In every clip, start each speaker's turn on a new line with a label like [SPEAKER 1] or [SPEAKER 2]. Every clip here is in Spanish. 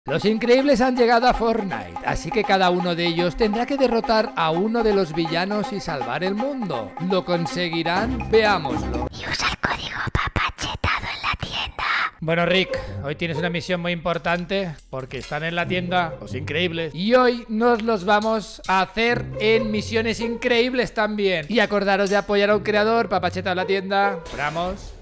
[SPEAKER 1] Los increíbles han llegado a Fortnite, así que cada uno de ellos tendrá que derrotar a uno de los villanos y salvar el mundo. ¿Lo conseguirán? Veámoslo.
[SPEAKER 2] Y usa el código papachetado en la tienda.
[SPEAKER 1] Bueno, Rick, hoy tienes una misión muy importante porque están en la tienda los increíbles y hoy nos los vamos a hacer en misiones increíbles también. Y acordaros de apoyar a un creador, papachetado en la tienda. Compramos.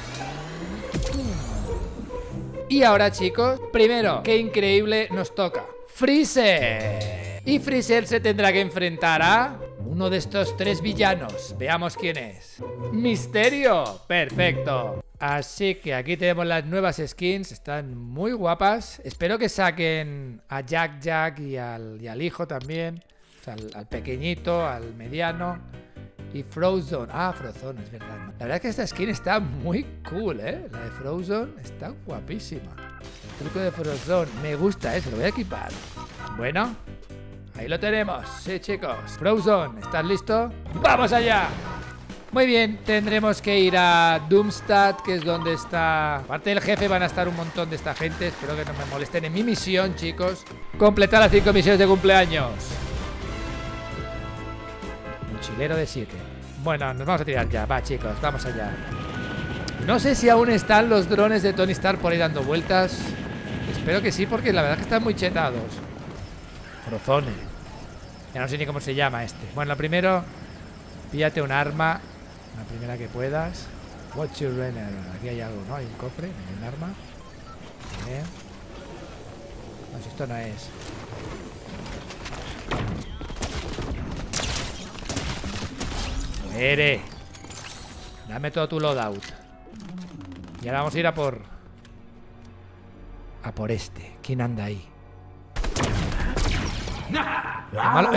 [SPEAKER 1] Y ahora, chicos, primero, qué increíble nos toca. Freezer. Y Freezer se tendrá que enfrentar a uno de estos tres villanos. Veamos quién es. Misterio. Perfecto. Así que aquí tenemos las nuevas skins. Están muy guapas. Espero que saquen a Jack y al hijo también. O sea, al pequeñito, al mediano. Y Frozen. Ah, Frozen, es verdad. La verdad es que esta skin está muy cool, ¿eh? La de Frozen está guapísima. El truco de Frozen. Me gusta, ¿eh? Se lo voy a equipar. Bueno, ahí lo tenemos. Sí, chicos. Frozen, ¿estás listo? ¡Vamos allá! Muy bien, tendremos que ir a Doomstadt, que es donde está... Aparte del jefe van a estar un montón de esta gente. Espero que no me molesten en mi misión, chicos. Completar las 5 misiones de cumpleaños. Mochilero de 7. Bueno, nos vamos a tirar ya. Va, chicos, vamos allá. No sé si aún están los drones de Tony Stark por ahí dando vueltas. Espero que sí, porque la verdad es que están muy chetados. Frozone. Ya no sé ni cómo se llama este. Bueno, lo primero, píllate un arma. La primera que puedas. Watch your runner. Aquí hay algo, ¿no? Hay un cofre, hay un arma. Bien. No, si esto no es. Muere. Dame todo tu loadout. Y ahora vamos a ir a por este. ¿Quién anda ahí? ¡Qué malo!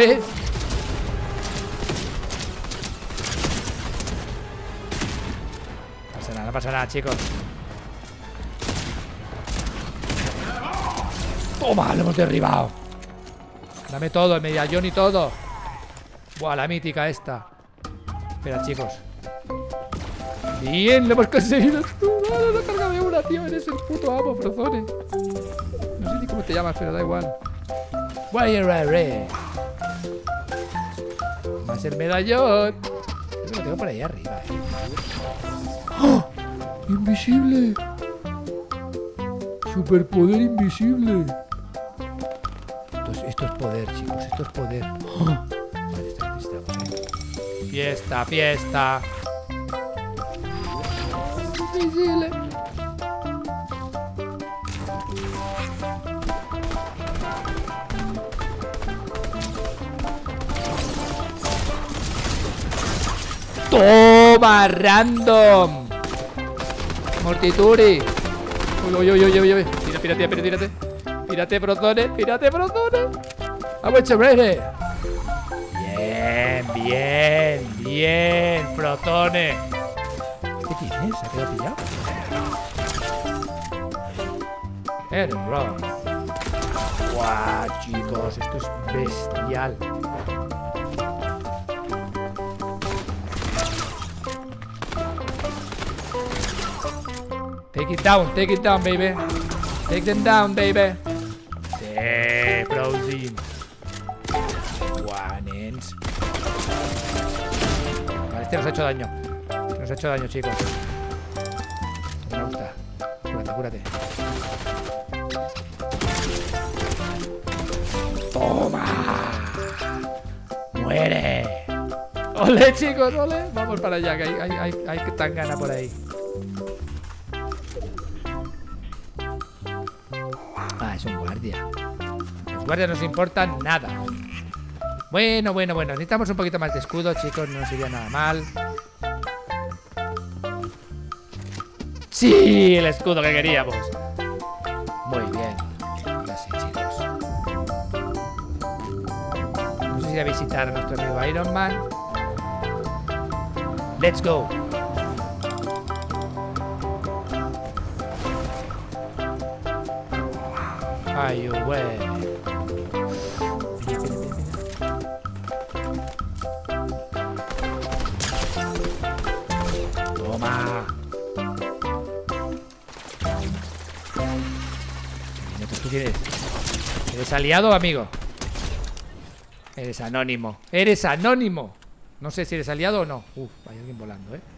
[SPEAKER 1] No pasa nada, chicos. ¡Toma! Lo hemos derribado. Dame todo, el medallón y todo. Buah, la mítica esta. Espera, chicos. Bien, lo hemos conseguido. No cárgame una, tío. Eres el puto amo, Frozone. No sé ni cómo te llamas, pero da igual. Wire. Más el medallón. Creo que lo tengo por ahí arriba, ¡Oh! ¡Invisible! Superpoder invisible. Esto es poder, chicos. Esto es poder. ¡Oh! Vale, esto necesitamos, ¿eh? Fiesta. Invisible. ¡Toma, random! Mortituri. Uy. Pírate. Pírate, Frozone. Vamos, chévere. Bien, Frozone. ¿Qué tienes? ¿Se ha quedado pillado? Eres bro. Guau, chicos, esto es bestial. Take it down, baby. Take them down, baby. Sí, Frozen. Guanens. Vale, este nos ha hecho daño. Chicos. Me gusta. Cúrate. ¡Toma! ¡Muere! ¡Ole, chicos, ole! Vamos para allá, que hay que tan gana por ahí. Ah, es un guardia. Los guardias no nos importan nada. Bueno. Necesitamos un poquito más de escudo, chicos. No nos iría nada mal. ¡Sí! El escudo que queríamos. Muy bien. Ya sí, chicos. Vamos a ir a visitar a nuestro amigo Iron Man. Let's go. Ay, güey. Toma. ¿Tú quién eres? ¿Eres aliado o amigo? Eres anónimo. ¡Eres anónimo! No sé si eres aliado o no. Uf, hay alguien volando, ¿eh?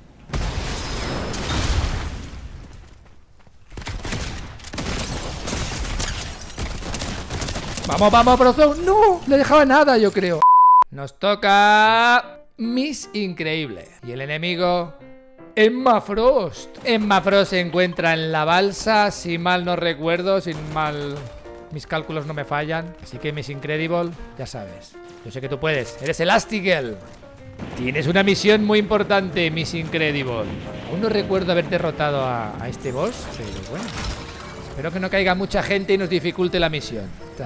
[SPEAKER 1] ¡Vamos, vamos, Brozón! ¡No! No dejaba nada, yo creo. Nos toca... Miss Increíble. Y el enemigo... Emma Frost. Emma Frost se encuentra en la balsa, si mal no recuerdo, mis cálculos no me fallan. Así que Miss Incredible, ya sabes. Yo sé que tú puedes. Eres Elastigirl. Tienes una misión muy importante, Miss Incredible. Aún no recuerdo haber derrotado a este boss, pero bueno. Espero que no caiga mucha gente y nos dificulte la misión.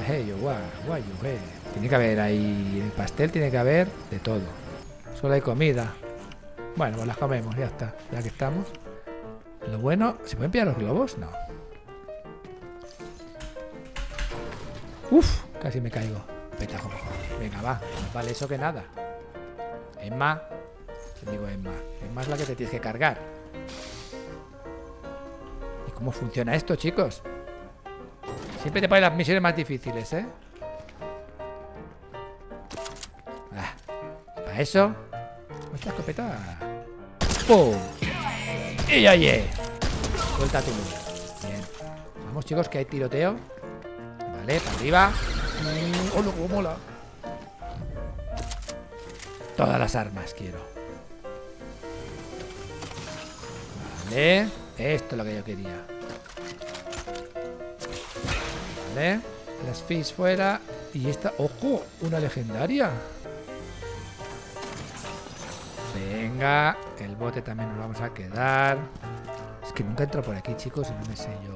[SPEAKER 1] Tiene que haber ahí... En el pastel tiene que haber de todo. Solo hay comida. Bueno, pues las comemos, ya está. Ya que estamos. Lo bueno... ¿Se pueden pillar los globos? No. Uf, casi me caigo. Petajo mejor. Venga, va. Vale, eso que nada. Emma. Te digo Emma. Emma es la que te tienes que cargar. ¿Y cómo funciona esto, chicos? Siempre te ponen las misiones más difíciles, ¿eh? Para eso... Esta escopeta... ¡Pum! ¡Y oye! Suelta tu luz. Bien. Vamos, chicos, que hay tiroteo. Vale, para arriba. ¡Oh, cómo mola! Todas las armas quiero. Vale. Esto es lo que yo quería. Vale. Las Fizz fuera. Y esta... ¡Ojo! Una legendaria. Venga, el bote también nos lo vamos a quedar. Es que nunca entro por aquí, chicos, y no me sé yo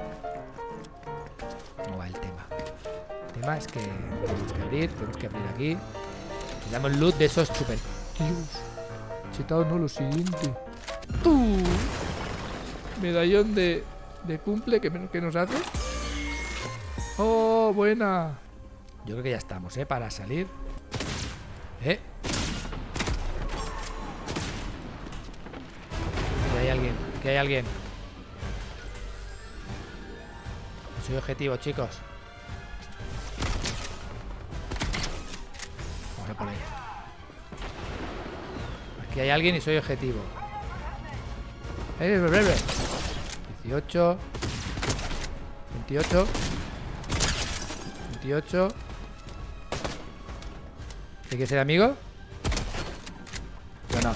[SPEAKER 1] cómo va el tema. El tema es que tenemos que abrir aquí. Le damos loot de esos super... Dios, chetado no lo siguiente. ¡Tú! Medallón de cumple que nos hace. ¡Oh, buena! Yo creo que ya estamos, para salir. Que hay alguien. Soy objetivo, chicos. Vamos a por ahí. Aquí hay alguien y soy objetivo. 18. 28. 28. ¿Hay que ser amigo? Yo no.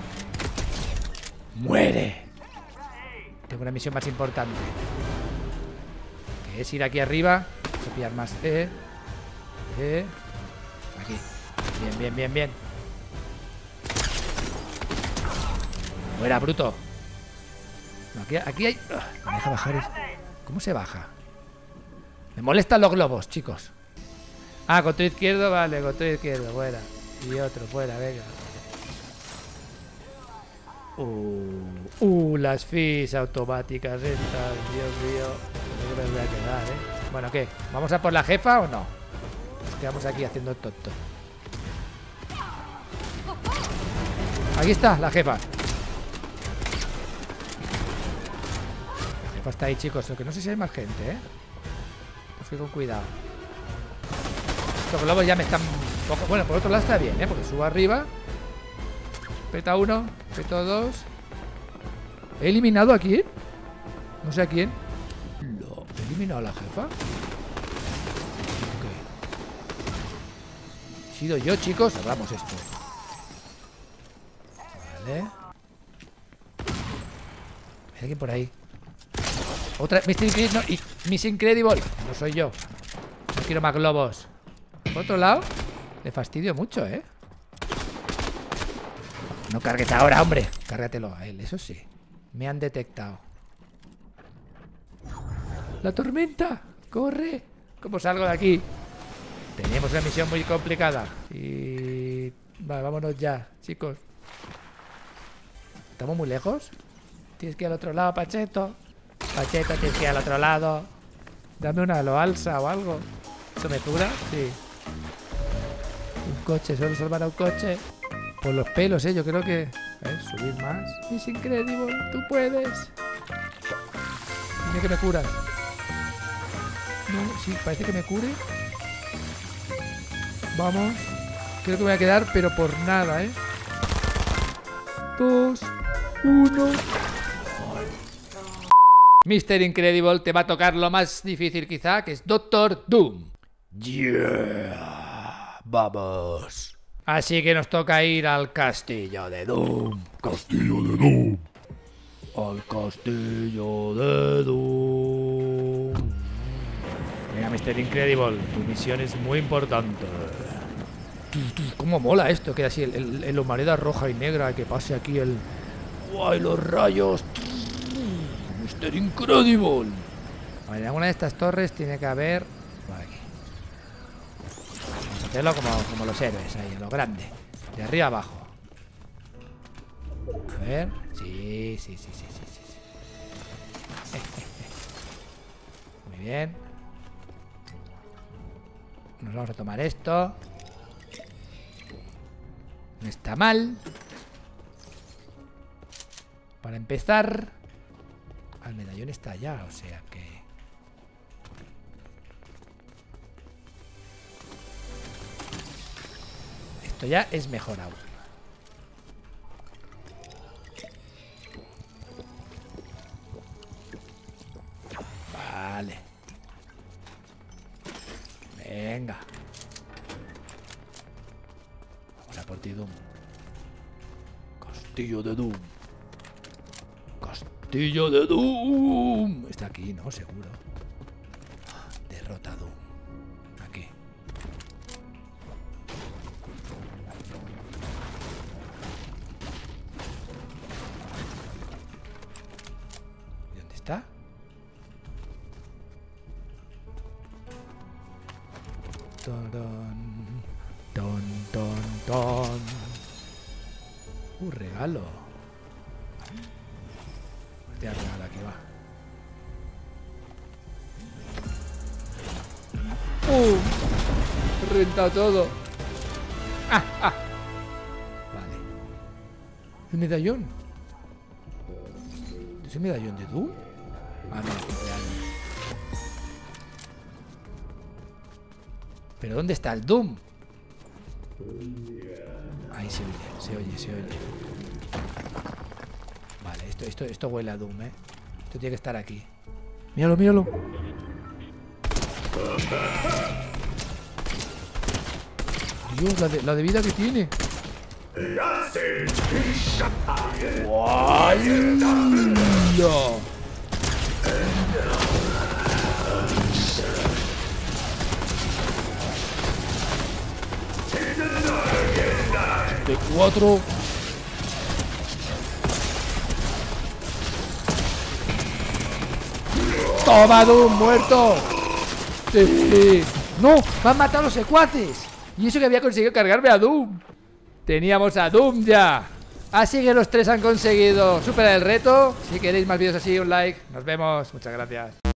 [SPEAKER 1] ¡Muere! Tengo una misión más importante, que es ir aquí arriba. Vamos a pillar más. Aquí. Bien. Fuera, bruto. No, aquí hay... me deja bajar. ¿Cómo se baja? Me molestan los globos, chicos. Ah, control izquierdo, vale, control izquierdo, fuera. Y otro, fuera, venga. Las Fizz automáticas estas, Dios mío. No me voy a quedar, Bueno, ¿qué? ¿Vamos a por la jefa o no? Nos quedamos aquí haciendo tonto. Aquí está, la jefa. La jefa está ahí, chicos. Lo que no sé si hay más gente, Pues que con cuidado. Estos globos ya me están... Bueno, por otro lado está bien, porque subo arriba. Peta uno, peto dos. ¿He eliminado a quién? No sé a quién. No, ¿he eliminado a la jefa? Okay. He sido yo, chicos. Hagamos esto. Vale. Hay alguien por ahí. Otra. Miss Incredible. No soy yo. No quiero más globos. Por otro lado, le fastidio mucho, No cargues ahora, hombre. Cárgatelo a él, eso sí. Me han detectado. ¡La tormenta! ¡Corre! ¿Cómo salgo de aquí? Tenemos una misión muy complicada. Y... Vale, vámonos ya, chicos. ¿Estamos muy lejos? Tienes que ir al otro lado, Pacheto. Pacheto, tienes que ir al otro lado. Dame una loalsa o algo. ¿Esto me cura? Sí. Un coche, solo salvar a un coche. Por los pelos, yo creo que... subir más. Es increíble, tú puedes. Dime que me curas. No, sí, parece que me cure. Vamos. Creo que me voy a quedar, pero por nada, 2, 1. Mr. Incredible, te va a tocar lo más difícil quizá, que es Doctor Doom. Yeah. Vamos. Así que nos toca ir al castillo de Doom.
[SPEAKER 3] Castillo de Doom.
[SPEAKER 1] Al castillo de Doom. Venga, Mr. Incredible, tu misión es muy importante. Cómo mola esto, queda así el humareda roja y negra, que pase aquí el... ¡Guay, los rayos! Mr. Incredible. Vale, en alguna de estas torres tiene que haber... Por aquí. Vamos a hacerlo como los héroes, ahí, a lo grande. De arriba abajo. A ver... Sí. Muy bien. Nos vamos a tomar esto. No está mal. Para empezar, el medallón está allá, o sea que... Esto ya es mejor aún. Vale. Venga. Vamos a por ti, Doom. Castillo de Doom. Castillo de Doom. Está aquí, ¿no? Seguro. Derrota a Doom. Aquí. ¿Y dónde está? Ton. Regalo. Hostia, regalo, aquí va. Renta todo. Vale. El medallón. ¿Es el medallón de Doom? Ah, no, cumpleaños. ¿Pero dónde está el Doom? Ahí se oye. Vale, esto huele a Doom, Esto tiene que estar aquí. Míralo. Dios, la de vida que tiene. ¡Guau! De 4. ¡Toma, Doom! ¡Muerto! ¡Sí! ¡No! ¡Me han matado los secuaces! Y eso que había conseguido cargarme a Doom. Teníamos a Doom ya. Así que los tres han conseguido superar el reto. Si queréis más vídeos así, un like. Nos vemos. Muchas gracias.